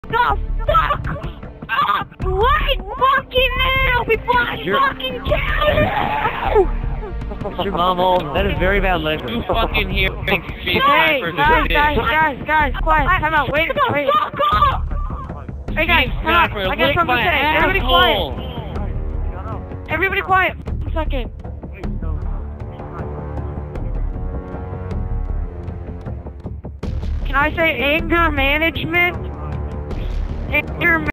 the fuck up right fucking now before I fucking kill you! Mr. Mumble, that is very bad language. You fucking hear Hey, guys, quiet, time out, wait. Fuck up! Hey guys, time out, I got something to say. Everybody quiet. Everybody quiet. 1 second. Can I say anger management? Anger